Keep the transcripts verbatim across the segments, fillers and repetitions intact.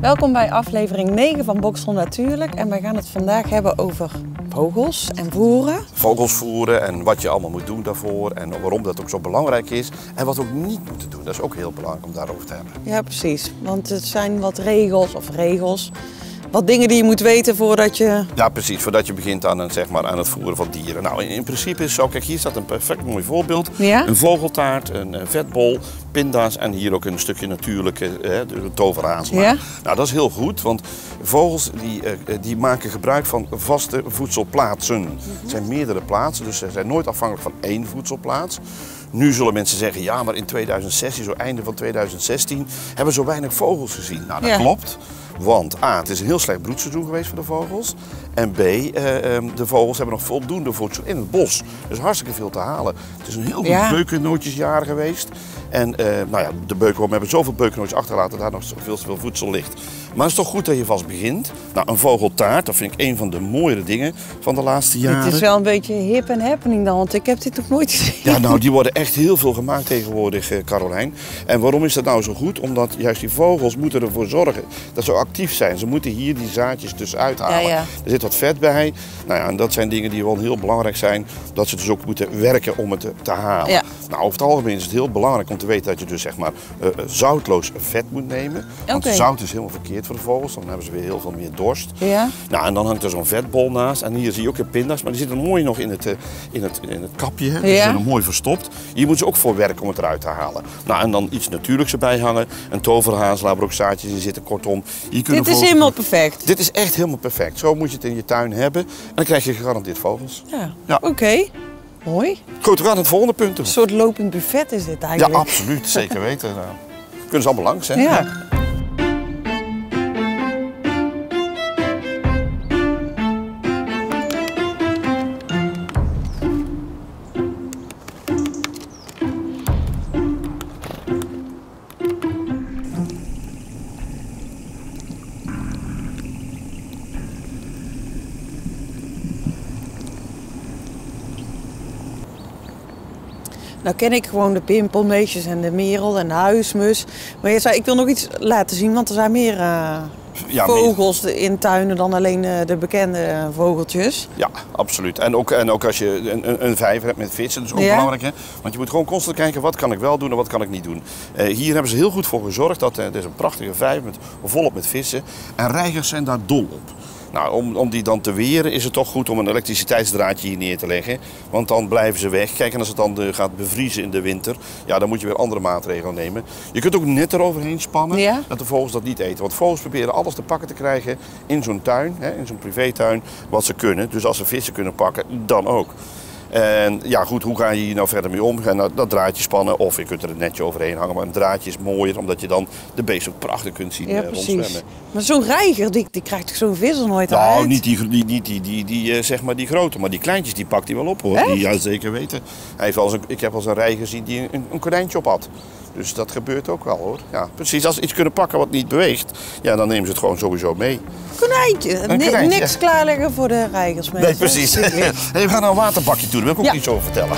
Welkom bij aflevering negen van Boxtel Natuurlijk en wij gaan het vandaag hebben over vogels en voeren. Vogels voeren en wat je allemaal moet doen daarvoor en waarom dat ook zo belangrijk is en wat we ook niet moeten doen. Dat is ook heel belangrijk om daarover te hebben. Ja, precies. Want het zijn wat regels of regels. Wat dingen die je moet weten voordat je... Ja, precies. Voordat je begint aan, zeg maar, aan het voeren van dieren. Nou, in, in principe is zo, kijk, hier staat een perfect mooi voorbeeld. Ja? Een vogeltaart, een, een vetbol, pinda's en hier ook een stukje natuurlijke hè, de toverhazelaar. Ja? Nou, dat is heel goed, want vogels die, uh, die maken gebruik van vaste voedselplaatsen. Mm-hmm. Het zijn meerdere plaatsen, dus ze zijn nooit afhankelijk van één voedselplaats. Nu zullen mensen zeggen, ja, maar in tweeduizend zestien, zo einde van tweeduizend zestien, hebben we zo weinig vogels gezien. Nou, dat ja. klopt. Want A, het is een heel slecht broedseizoen geweest voor de vogels. En B, uh, de vogels hebben nog voldoende voedsel in het bos. Dus hartstikke veel te halen. Het is een heel goed ja. beukennootjesjaar geweest. En uh, nou ja, de beukenwormen hebben zoveel beukennootjes achtergelaten dat daar nog veel te veel voedsel ligt. Maar het is toch goed dat je vast begint. Nou, een vogeltaart, dat vind ik een van de mooiere dingen van de laatste jaren. Het is wel een beetje hip en happening dan, want ik heb dit nog nooit gezien. Ja, nou, die worden echt heel veel gemaakt tegenwoordig, uh, Carolijn. En waarom is dat nou zo goed? Omdat juist die vogels moeten ervoor zorgen dat ze actief zijn. Ze moeten hier die zaadjes dus uithalen. Ja, ja. Er zit wat vet bij. Nou ja, en dat zijn dingen die wel heel belangrijk zijn. Dat ze dus ook moeten werken om het te, te halen. Ja. Nou, over het algemeen is het heel belangrijk om te weten dat je dus zeg maar uh, zoutloos vet moet nemen. Want okay. zout is helemaal verkeerd voor de vogels. Dan hebben ze weer heel veel meer dorst. Ja. Nou, en dan hangt er zo'n vetbol naast. En hier zie je ook de pinda's. Maar die zitten mooi nog in het, uh, in het, in het kapje. Hè. Die ja. zijn er mooi verstopt. Hier moeten ze ook voor werken om het eruit te halen. Nou, en dan iets natuurlijks erbij hangen. Een toverhazelaar waar ook zaadjes in zitten. Kortom, hier kunnen Dit is helemaal perfect. Dit is echt helemaal perfect. Zo moet je het in je tuin hebben. En dan krijg je gegarandeerd vogels. Ja, ja. Oké. Okay. Mooi. Goed, we gaan het volgende punt doen. Een soort lopend buffet is dit eigenlijk. Ja, absoluut. Zeker weten. Nou, kunnen ze allemaal langs, hè? Ja. ja. Nou ken ik gewoon de pimpelmeesjes en de merel en de huismus. Maar je zei, ik wil nog iets laten zien, want er zijn meer uh, ja, vogels meer. in tuinen dan alleen uh, de bekende uh, vogeltjes. Ja, absoluut. En ook, en ook als je een, een vijver hebt met vissen, dat is ook ja. belangrijk. Hè? Want je moet gewoon constant kijken, wat kan ik wel doen en wat kan ik niet doen. Uh, hier hebben ze heel goed voor gezorgd. Dat uh, er is een prachtige vijver met, volop met vissen. En reigers zijn daar dol op. Nou, om, om die dan te weren is het toch goed om een elektriciteitsdraadje hier neer te leggen. Want dan blijven ze weg. Kijk, en als het dan de, gaat bevriezen in de winter, ja, dan moet je weer andere maatregelen nemen. Je kunt ook net eroverheen spannen ja. dat de vogels dat niet eten. Want vogels proberen alles te pakken te krijgen in zo'n tuin, hè, in zo'n privétuin, wat ze kunnen. Dus als ze vissen kunnen pakken, dan ook. En ja goed, hoe ga je hier nou verder mee om? Ga dat draadje spannen of je kunt er een netje overheen hangen. Maar een draadje is mooier, omdat je dan de beest ook prachtig kunt zien ja, rondzwemmen. Maar zo'n reiger, die, die krijgt toch zo'n vis er nooit nou, uit? Nou, niet die, die, die, die, die, die, uh, zeg maar die grote, maar die kleintjes die pakt hij wel op hoor. Echt? Die, ja, zeker weten. Hij heeft wel eens een, ik heb wel eens een reiger gezien die een, een konijntje op had. Dus dat gebeurt ook wel hoor. Ja, precies, als ze iets kunnen pakken wat niet beweegt, ja, dan nemen ze het gewoon sowieso mee. Konijntje, een konijntje. Niks klaarleggen voor de reigers mensen. Nee, precies. Hey, we gaan naar een waterbakje toe, daar wil ik ook ja. iets over vertellen.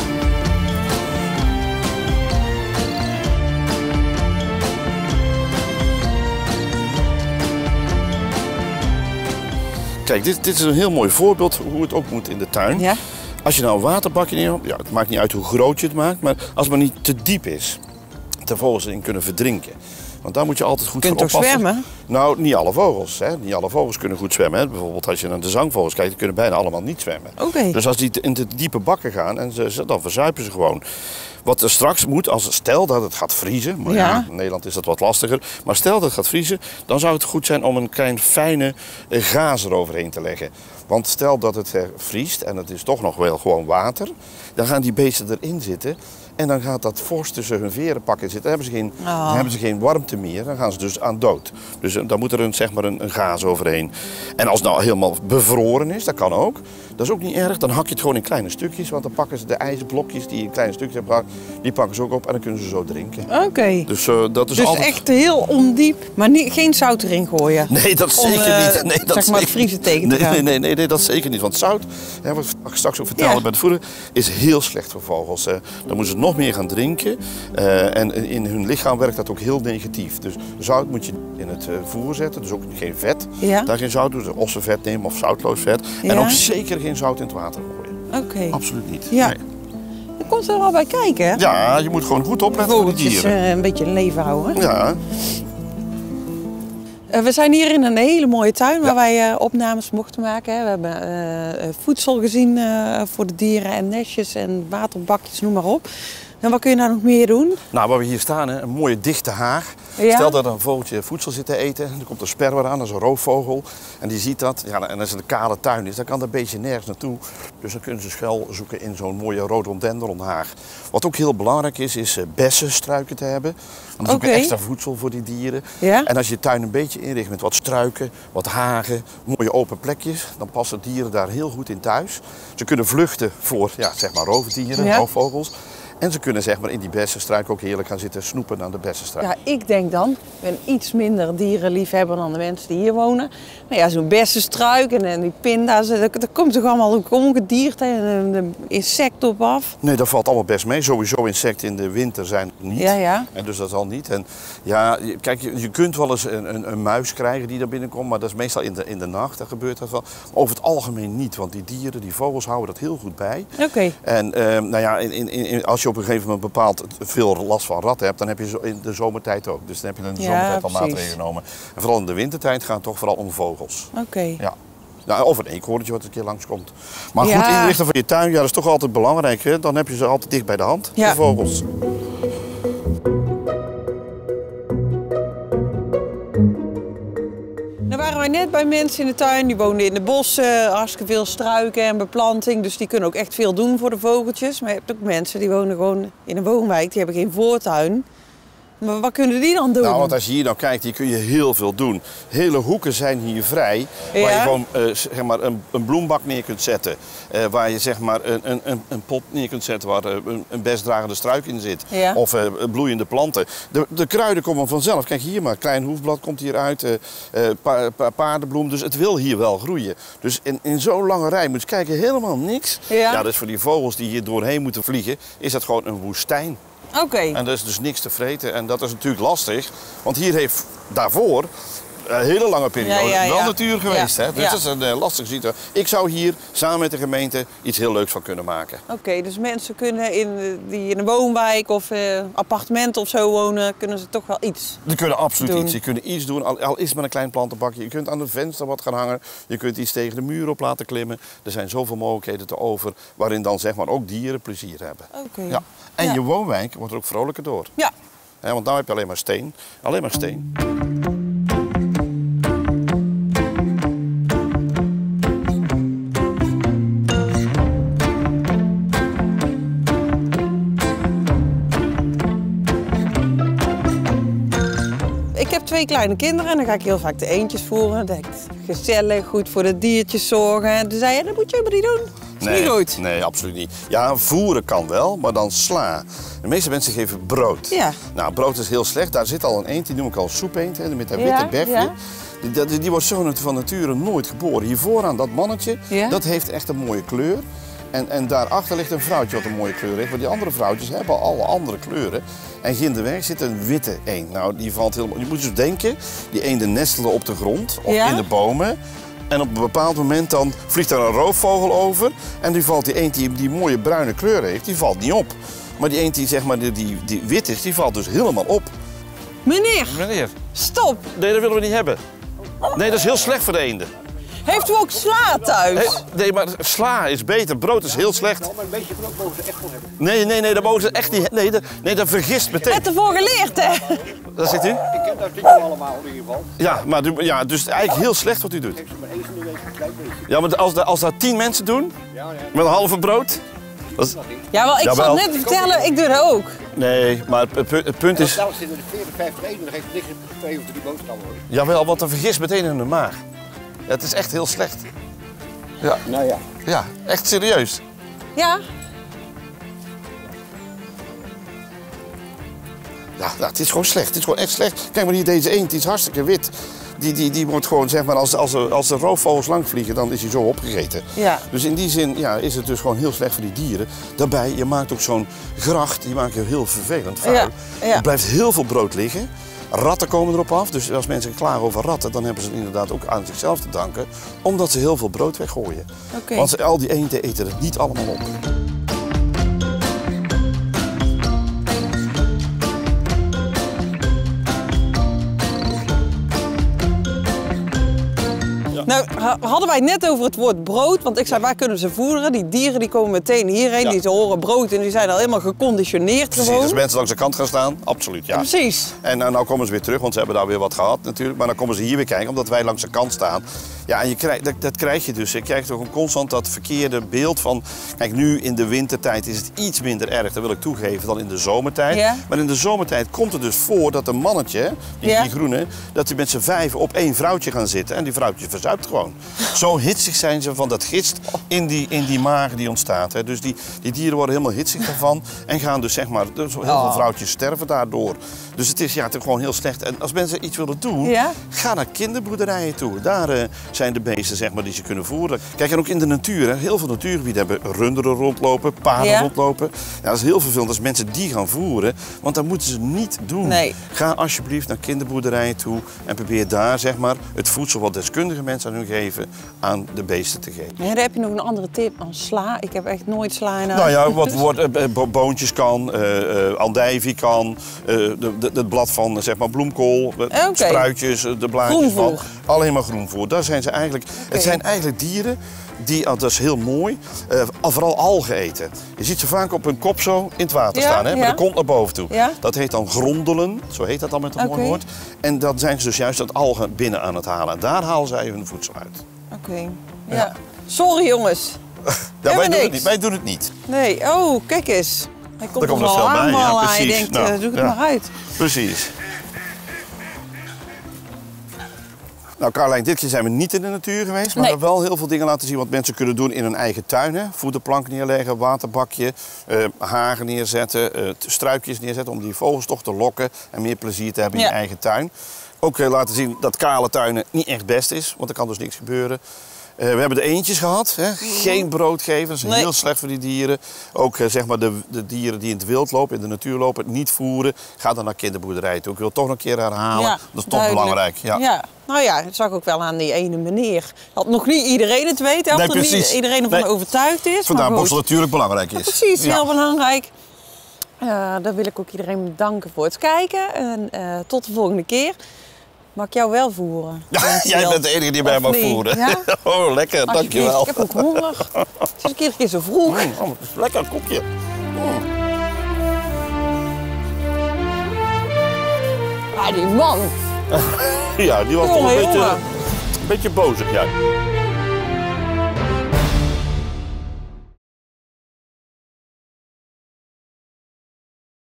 Kijk, dit, dit is een heel mooi voorbeeld hoe het ook moet in de tuin. Ja. Als je nou een waterbakje neemt, ja, het maakt niet uit hoe groot je het maakt, maar als het maar niet te diep is, de vogels erin kunnen verdrinken. Want daar moet je altijd goed voor oppassen. Kun je toch zwemmen? Nou, niet alle vogels. Hè. Niet alle vogels kunnen goed zwemmen. Hè. Bijvoorbeeld als je naar de zangvogels kijkt, die kunnen bijna allemaal niet zwemmen. Okay. Dus als die in de diepe bakken gaan, en ze, dan verzuipen ze gewoon. Wat er straks moet, als stel dat het gaat vriezen, maar ja. Ja, in Nederland is dat wat lastiger. Maar stel dat het gaat vriezen, dan zou het goed zijn om een klein fijne gaas eroverheen te leggen. Want stel dat het vriest en het is toch nog wel gewoon water, dan gaan die beesten erin zitten. En dan gaat dat vorst tussen hun veren pakken zitten. Dan hebben ze geen, oh. dan hebben ze geen warmte meer. Dan gaan ze dus aan dood. Dus dan moet er een, zeg maar een, een gaas overheen. En als het nou helemaal bevroren is, dat kan ook. Dat is ook niet erg. Dan hak je het gewoon in kleine stukjes. Want dan pakken ze de ijzerblokjes die je in kleine stukjes hebben gehakt. Die pakken ze ook op en dan kunnen ze zo drinken. Oké. Okay. Dus, uh, dat is dus altijd... echt heel ondiep. Maar niet, geen zout erin gooien. Nee, dat Om, zeker uh, niet. Nee, dat zeg maar het vriezen tegen te nee, gaan. Nee, nee, nee, nee, dat zeker niet. Want zout, hè, wat ik straks ook vertelde ja. bij het voeden, is heel slecht voor vogels. Hè. Dan moeten ze nog meer gaan drinken. Uh, en in hun lichaam werkt dat ook heel negatief. Dus zout moet je in het uh, voer zetten, dus ook geen vet. Ja. Daar geen zout doen, dus ossenvet nemen of zoutloos vet. Ja. En ook zeker geen zout in het water gooien. Oké. Okay. Absoluut niet. Ja. Nee. Je komt er wel bij kijken, hè? Ja, je moet gewoon goed opletten voor de dieren. Uh, een beetje een leven houden. Ja. Uh, we zijn hier in een hele mooie tuin waar ja. wij uh, opnames mochten maken. Hè. We hebben uh, voedsel gezien uh, voor de dieren en nestjes en waterbakjes, noem maar op. En wat kun je nou nog meer doen? Nou, waar we hier staan, hè, een mooie dichte haag. Ja. Stel dat een vogeltje voedsel zit te eten, er komt een sperwer aan, dat is een roofvogel. En die ziet dat, ja, en als het een kale tuin is, dan kan dat beestje nergens naartoe. Dus dan kunnen ze schuil zoeken in zo'n mooie rhododendronhaag. Wat ook heel belangrijk is, is bessenstruiken te hebben. Want dat is okay. ook extra voedsel voor die dieren. Ja? En als je je tuin een beetje inricht met wat struiken, wat hagen, mooie open plekjes, dan passen dieren daar heel goed in thuis. Ze kunnen vluchten voor, ja, zeg maar roofdieren, ja. roofvogels. En ze kunnen zeg maar in die bessenstruik ook heerlijk gaan zitten snoepen aan de bessenstruik. Ja, ik denk dan, ik ben iets minder dierenliefhebber dan de mensen die hier wonen. Nou ja, zo'n bessenstruik en die pinda's, er komt toch allemaal een ongedierte en een insect op af? Nee, dat valt allemaal best mee. Sowieso insecten in de winter zijn er niet. Ja, ja. En dus dat zal niet. En ja, kijk, je, je kunt wel eens een, een, een muis krijgen die daar binnenkomt, maar dat is meestal in de, in de nacht, dat gebeurt dat wel. Maar over het algemeen niet, want die dieren, die vogels houden dat heel goed bij. Oké. Okay. En uh, nou ja, in, in, in, als je op een gegeven moment bepaald veel last van ratten hebt, dan heb je zo in de zomertijd ook. Dus dan heb je in de ja, zomertijd al maatregelen genomen. En vooral in de wintertijd gaat het toch vooral om vogels. Oké. Okay. Ja. Nou, of een eekhoorntje wat een keer langskomt. Maar ja. goed inrichten van je tuin, ja, dat is toch altijd belangrijk. Hè? Dan heb je ze altijd dicht bij de hand, ja. de vogels. Nou waren wij net bij mensen in de tuin, die woonden in de bossen, hartstikke veel struiken en beplanting. Dus die kunnen ook echt veel doen voor de vogeltjes. Maar je hebt ook mensen die wonen gewoon in een woonwijk, die hebben geen voortuin. Maar wat kunnen die dan doen? Nou, want als je hier nou kijkt, hier kun je heel veel doen. Hele hoeken zijn hier vrij, ja. waar je gewoon uh, zeg maar een, een bloembak neer kunt zetten. Uh, waar je zeg maar een, een, een pot neer kunt zetten waar uh, een, een bestdragende struik in zit. Ja. Of uh, bloeiende planten. De, de kruiden komen vanzelf. Kijk hier maar, klein hoefblad komt hier uit, uh, uh, pa, pa, paardenbloem. Dus het wil hier wel groeien. Dus in, in zo'n lange rij moet je kijken, helemaal niks. Ja. Ja, dus voor die vogels die hier doorheen moeten vliegen, is dat gewoon een woestijn. Oké. Okay. En er is dus niks te vreten en dat is natuurlijk lastig, want hier heeft daarvoor een hele lange periode ja, ja, ja. wel natuur geweest. Ja. Hè? Dus ja. dat is een uh, lastige situatie. Ik zou hier samen met de gemeente iets heel leuks van kunnen maken. Oké, okay, dus mensen kunnen in, die in een woonwijk of uh, appartement of zo wonen, kunnen ze toch wel iets Die kunnen absoluut doen. iets. Je kunt iets doen, al, al is het met een klein plantenbakje. Je kunt aan het venster wat gaan hangen. Je kunt iets tegen de muur op laten klimmen. Er zijn zoveel mogelijkheden te over, waarin dan zeg maar ook dieren plezier hebben. Okay. Ja. En ja. je woonwijk wordt er ook vrolijker door. Ja. He, want nu heb je alleen maar steen. Alleen maar steen. Ik heb twee kleine kinderen en dan ga ik heel vaak de eendjes voeren. Dat is gezellig, goed voor de diertjes zorgen. Toen zei je, dat moet je helemaal niet doen. Dat is nee, niet goed. Nee, absoluut niet. Ja, voeren kan wel, maar dan sla. De meeste mensen geven brood. Ja. Nou, brood is heel slecht. Daar zit al een eend, die noem ik al soepeend, hè, met dat witte ja, bekje. Ja. Die, die, die wordt zo van nature nooit geboren. Hier vooraan dat mannetje, ja. dat heeft echt een mooie kleur. En, en daarachter ligt een vrouwtje wat een mooie kleur heeft. Want die andere vrouwtjes hebben alle andere kleuren. En ginderweg zit een witte eend. Nou, die valt helemaal... Je moet dus denken, die eenden nestelen op de grond of ja? in de bomen. En op een bepaald moment dan vliegt er een roofvogel over. En die valt die eend die die mooie bruine kleur heeft, die valt niet op. Maar die eend die, zeg maar, die, die, die wit is, die valt dus helemaal op. Meneer! Meneer! Stop! Nee, dat willen we niet hebben. Nee, dat is heel slecht voor de eenden. Heeft u ook sla thuis? Hey, nee, maar sla is beter. Brood is heel slecht. Maar een beetje brood mogen ze echt wel hebben. Nee, nee, nee, dat mogen ze echt niet. Nee, dat, nee, dat vergist meteen. Je hebt ervoor geleerd, hè? Daar zit u? Ik ken dat ding allemaal in ieder geval. Ja, maar ja, dus eigenlijk heel slecht wat u doet. Geef ze maar één van de week een klein beetje. Ja, maar als, als dat tien mensen doen, ja, ja. met een halve brood. Dat is... Ja, wel, ik Jawel. zal net vertellen, ik doe dat ook. Nee, maar het, het punt is... Zelfs zitten er veertig, vijftig eenden, dan geeft het niks in twee of drie boterhammen. Jawel, want dat vergist meteen in de maag. Ja, het is echt heel slecht. Ja. Nou ja. Ja, echt serieus. Ja. Ja, nou, het is gewoon slecht. Het is gewoon echt slecht. Kijk maar hier, deze eend, die is hartstikke wit. Die, die, die wordt gewoon, zeg maar, als, als, als de roofvogels lang vliegen, dan is hij zo opgegeten. Ja. Dus in die zin ja, is het dus gewoon heel slecht voor die dieren. Daarbij, je maakt ook zo'n gracht, die maak je heel vervelend vuil. Ja. Ja. Er blijft heel veel brood liggen. Ratten komen erop af, dus als mensen klagen over ratten, dan hebben ze het inderdaad ook aan zichzelf te danken. Omdat ze heel veel brood weggooien. Okay. Want al die eenden eten het niet allemaal op. Nou, hadden wij het net over het woord brood, want ik zei, waar kunnen ze voederen? Die dieren die komen meteen hierheen, ja. die ze horen brood en die zijn al helemaal geconditioneerd Precies, gewoon. als mensen langs de kant gaan staan, absoluut, ja. Precies. En nou, nou komen ze weer terug, want ze hebben daar weer wat gehad natuurlijk. Maar dan komen ze hier weer kijken, omdat wij langs de kant staan. Ja, en je krijgt, dat, dat krijg je dus. Je krijgt toch een constant dat verkeerde beeld van... Kijk, nu in de wintertijd is het iets minder erg, dat wil ik toegeven, dan in de zomertijd. Ja. Maar in de zomertijd komt het dus voor dat een mannetje, die, ja. die groene, dat die met z'n vijf op één vrouwtje gaan zitten. En die vrouwtje verzuipt gewoon. Zo hitsig zijn ze van dat gist in die, in die maag die ontstaat. Hè. Dus die, die dieren worden helemaal hitsig daarvan. En gaan dus, zeg maar, dus heel veel vrouwtjes sterven daardoor. Dus het is, ja, het is gewoon heel slecht. En als mensen iets willen doen, ja. ga naar kinderboerderijen toe. Daar uh, zijn de beesten, zeg maar, die ze kunnen voeren. Kijk, en ook in de natuur. Hè. Heel veel natuurgebieden hebben runderen rondlopen, paarden ja. rondlopen. Ja, dat is heel vervelend als mensen die gaan voeren. Want dat moeten ze niet doen. Nee. Ga alsjeblieft naar kinderboerderijen toe. En probeer daar, zeg maar, het voedsel wat deskundige mensen aan hun geven, aan de beesten te geven. Ja, dan heb je nog een andere tip dan sla. Ik heb echt nooit sla in huis. Nou ja, wat wordt, uh, boontjes kan, uh, uh, andijvie kan, uh, het blad van, zeg maar, bloemkool, okay. spruitjes, de blaadjes van. Alleen maar groenvoer. Daar zijn ze eigenlijk. Okay. Het zijn eigenlijk dieren die, dat is heel mooi, uh, vooral algen eten. Je ziet ze vaak op hun kop zo in het water ja, staan, hè, ja. met de kont naar boven toe. Ja. Dat heet dan grondelen, zo heet dat dan met een okay. mooi woord. En dan zijn ze dus juist dat algen binnen aan het halen. En daar halen zij hun voedsel uit. Oké, okay. ja. ja. Sorry jongens. ja, wij, doen het niet. wij doen het niet. Nee, oh, kijk eens. Hij komt er wel aan, bij. Ja, hij denkt, nou, uh, zoek het ja. maar uit. Precies. Nou, Carlijn, dit keer zijn we niet in de natuur geweest, maar nee. we hebben wel heel veel dingen laten zien wat mensen kunnen doen in hun eigen tuin. Hè? Voederplank neerleggen, waterbakje, uh, hagen neerzetten, uh, struikjes neerzetten om die vogels toch te lokken en meer plezier te hebben in ja. je eigen tuin. Ook uh, laten zien dat kale tuinen niet echt best is, want er kan dus niks gebeuren. Uh, we hebben de eendjes gehad, hè? Geen brood geven, dat is nee. heel slecht voor die dieren. Ook uh, zeg maar de, de dieren die in het wild lopen, in de natuur lopen, niet voeren. Ga dan naar kinderboerderijen toe. Ik wil het toch nog een keer herhalen, ja, dat is toch duidelijk. belangrijk. Ja. Ja. Nou ja, dat zag ik ook wel aan die ene meneer. Dat nog niet iedereen het weet, of nee, nog niet iedereen ervan nee. overtuigd is. Vandaar dat het natuurlijk belangrijk is. Ja, precies, ja. heel belangrijk. Uh, daar wil ik ook iedereen bedanken voor het kijken. En uh, tot de volgende keer. Mag ik jou wel voeren? Ja, jij bent de enige die mij mag voeren. Ja? Oh, lekker, dankjewel. Ik heb ook honger. Het is een keer, een keer zo vroeg. Mm, oh, het is lekker, een kopje. Mm. Ah, die man. Ja, die was toch een beetje, een beetje bozig, ja.